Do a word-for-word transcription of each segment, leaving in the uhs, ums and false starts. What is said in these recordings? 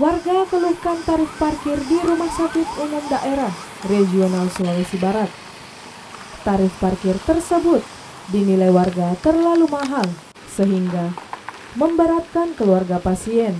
Warga keluhkan tarif parkir di Rumah Sakit Umum Daerah Regional Sulawesi Barat. Tarif parkir tersebut dinilai warga terlalu mahal sehingga memberatkan keluarga pasien.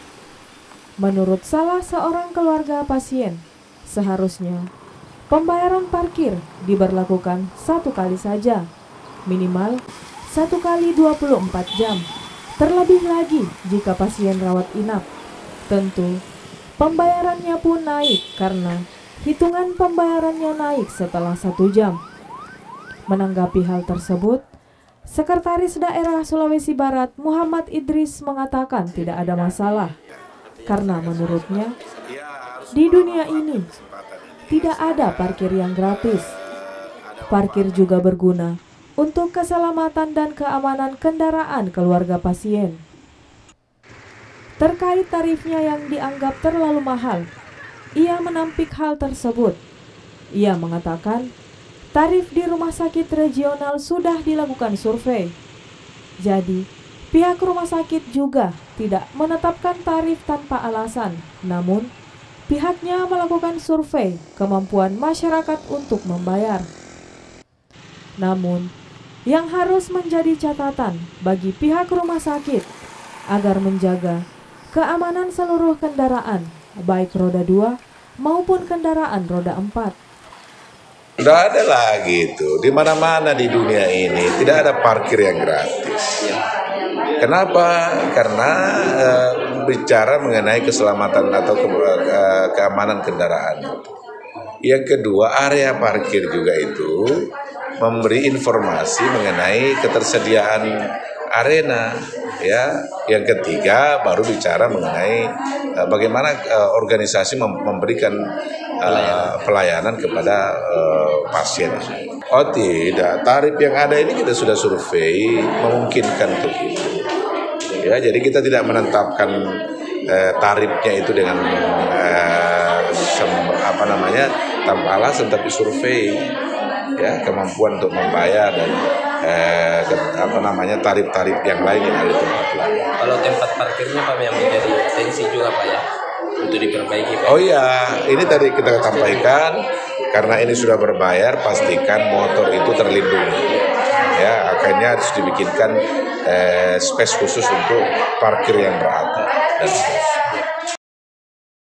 Menurut salah seorang keluarga pasien, seharusnya pembayaran parkir diberlakukan satu kali saja, minimal satu kali dua puluh empat jam. Terlebih lagi jika pasien rawat inap. Tentu, pembayarannya pun naik karena hitungan pembayarannya naik setelah satu jam. Menanggapi hal tersebut, Sekretaris Daerah Sulawesi Barat Muhammad Idris mengatakan tidak ada masalah. Karena menurutnya, di dunia ini tidak ada parkir yang gratis. Parkir juga berguna untuk keselamatan dan keamanan kendaraan keluarga pasien. Terkait tarifnya yang dianggap terlalu mahal, ia menampik hal tersebut. Ia mengatakan, tarif di rumah sakit regional sudah dilakukan survei. Jadi, pihak rumah sakit juga tidak menetapkan tarif tanpa alasan. Namun, pihaknya melakukan survei kemampuan masyarakat untuk membayar. Namun, yang harus menjadi catatan bagi pihak rumah sakit agar menjaga keamanan seluruh kendaraan, baik roda dua maupun kendaraan roda empat. Tidak ada lagi itu, di mana-mana di dunia ini tidak ada parkir yang gratis. Kenapa? Karena e, bicara mengenai keselamatan atau ke, e, keamanan kendaraan. Yang kedua, area parkir juga itu memberi informasi mengenai ketersediaan arena, ya. Yang ketiga baru bicara mengenai uh, bagaimana uh, organisasi mem- memberikan uh, pelayanan kepada uh, pasien. Oh tidak, tarif yang ada ini kita sudah survei memungkinkan untuk itu. Ya, jadi kita tidak menetapkan uh, tarifnya itu dengan uh, sem- apa namanya tanpa alasan, tapi survei. Ya, kemampuan untuk membayar dan eh, apa namanya tarif-tarif yang lain yang ada di tempat lain. Kalau tempat parkirnya Pak yang menjadi tensi juga Pak ya untuk diperbaiki Pak. Oh iya, ini tadi kita sampaikan karena ini sudah berbayar, pastikan motor itu terlindungi. Ya, akhirnya harus dibikinkan eh, space khusus untuk parkir yang berat dan